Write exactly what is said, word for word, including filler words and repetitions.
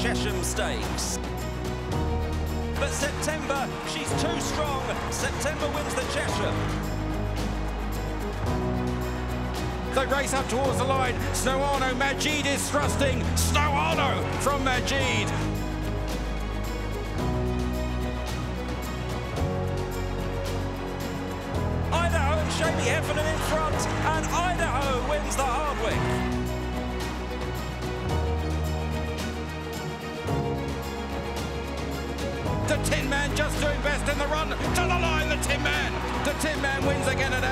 Chesham Stakes. But September, she's too strong. September wins the Chesham. They race up towards the line. Snoano, Majid is thrusting. Snoano from Majid. Idaho and Shamey Heffernan in front, and Idaho wins the Hardwick. The Tin Man just doing best in the run. To the line, the Tin Man. The Tin Man wins again at